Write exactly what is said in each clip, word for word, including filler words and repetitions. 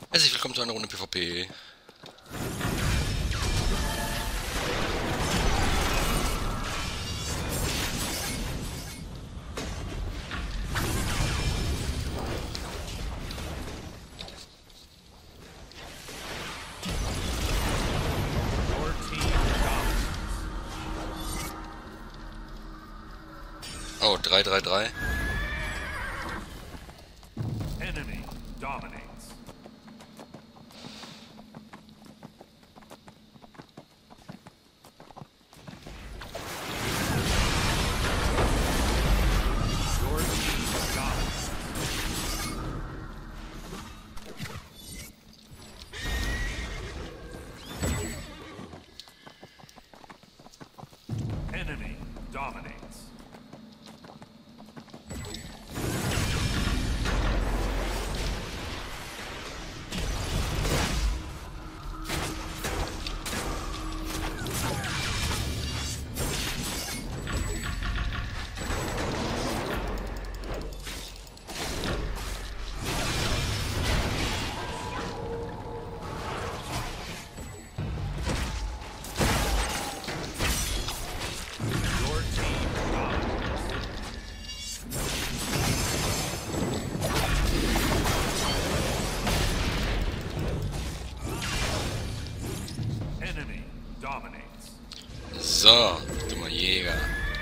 Herzlich willkommen zu einer Runde PvP. Oh, drei drei drei. Enemy dominates. Your team dominates. Enemy dominates. Your team dominates. Enemy dominates. So, dummer Jäger.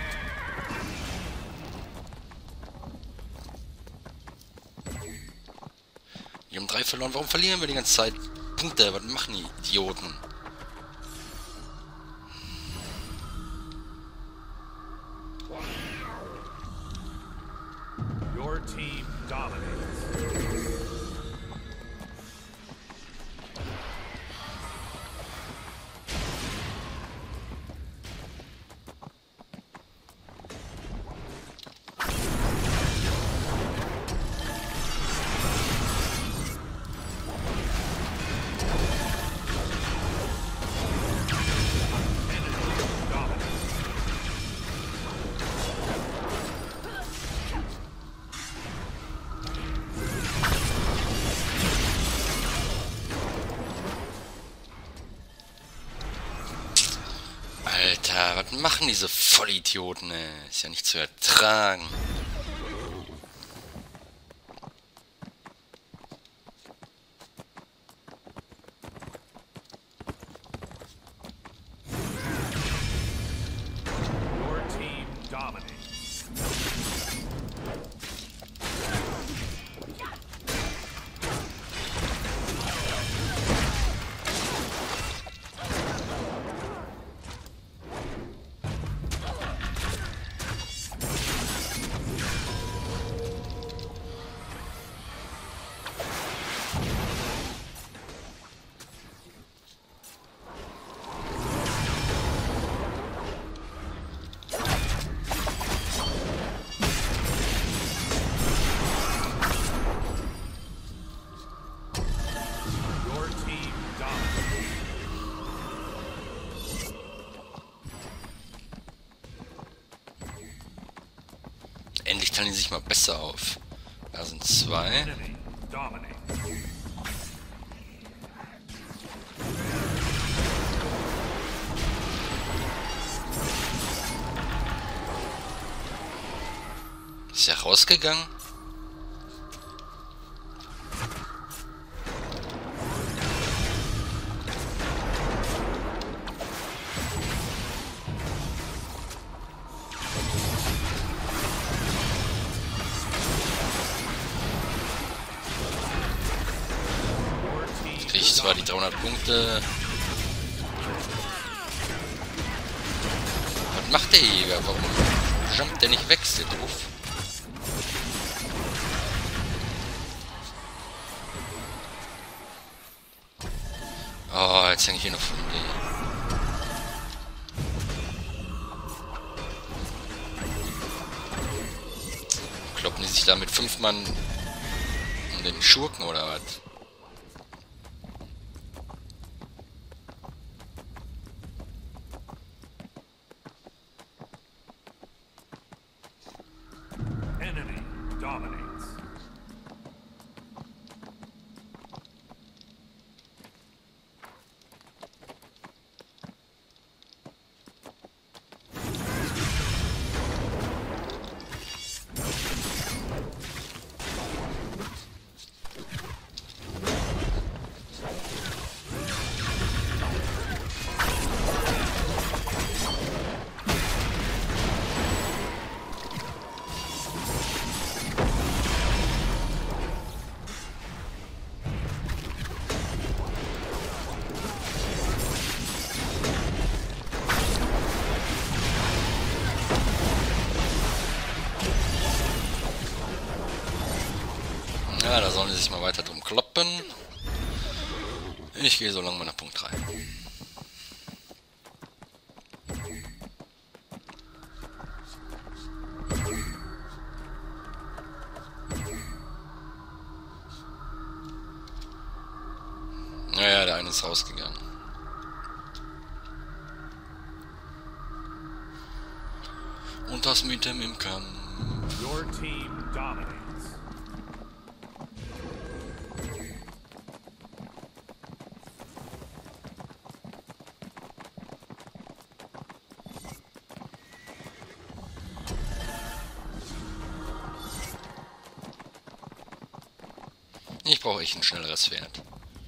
Wir haben drei verloren. Warum verlieren wir die ganze Zeit Punkte? Was machen die Idioten? Your team dominates. Enemy dominates. Alter, was machen diese Vollidioten, ey? Ist ja nicht zu ertragen. Your team dominates. Your team dominates. Endlich teilen die sich mal besser auf. Da sind zwei. Enemy dominates. Ist er rausgegangen? Your team Kriege ich zwar die dreihundert Punkte. Was macht der Jäger? Warum jumpt der nicht weg? Ist der doof? Oh, jetzt hänge ich hier noch von dir. Kloppen die sich da mit fünf Mann um den Schurken oder was? Enemy dominates. sich mal weiter drum kloppen. Ich gehe so lange mal nach Punkt drei. Naja, der eine ist rausgegangen. Und das mit dem im Kampf. Your team dominates. Ich brauche echt ein schnelleres Pferd.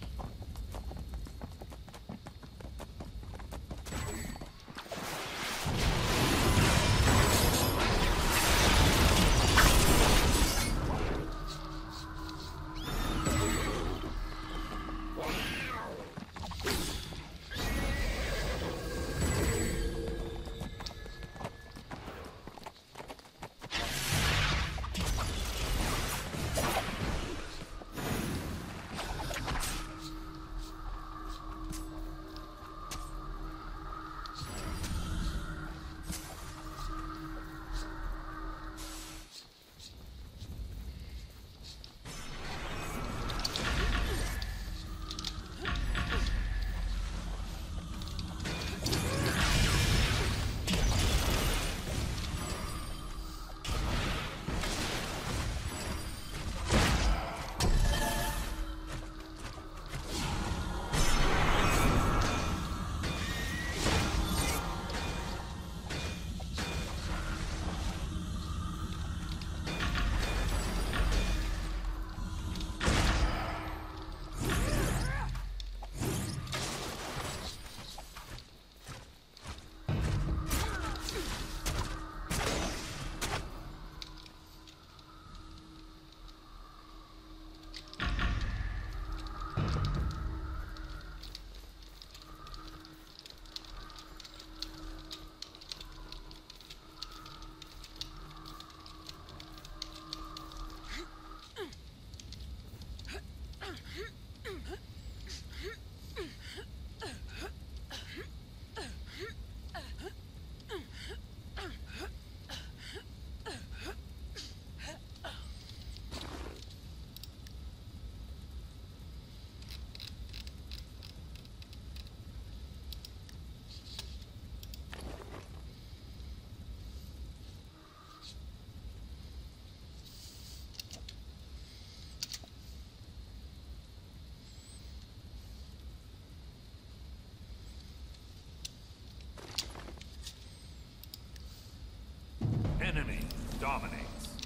Enemy dominates.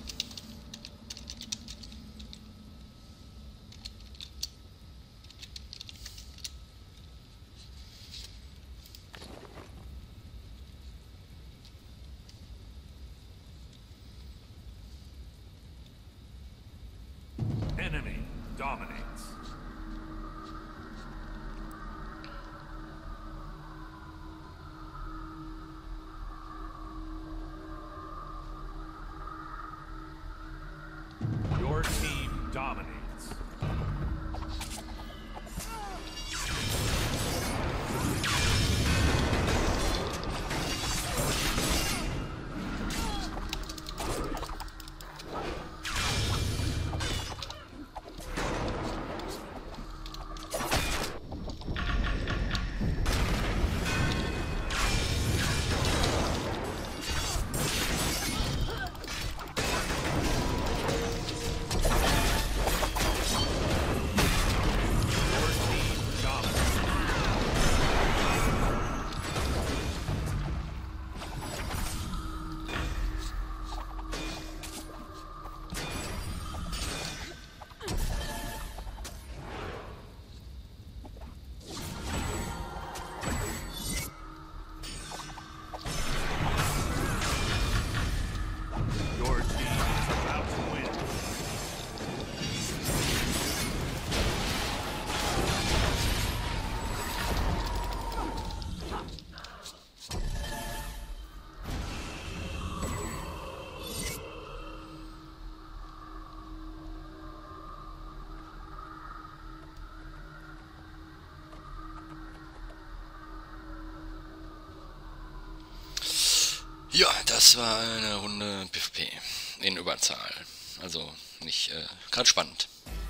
Enemy dominates. Your team dominates. Ja, das war eine Runde PvP in Überzahl. Also nicht äh, gerade spannend.